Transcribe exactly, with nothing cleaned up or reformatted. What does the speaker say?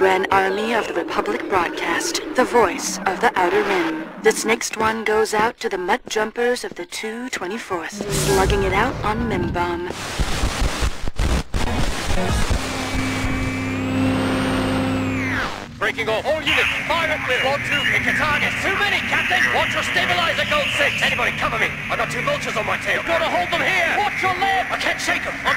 Grand Army of the Republic broadcast, the voice of the Outer Rim. This next one goes out to the mutt jumpers of the two twenty-fourth, slugging it out on Mimbomb. Breaking off. All units, fire at will. One, two, pick your targets. Too many, Captain. Watch your stabilizer, Gold Six. Anybody, cover me. I got two vultures on my tail. You've got to hold them here. Watch your left. I can't shake them. I'm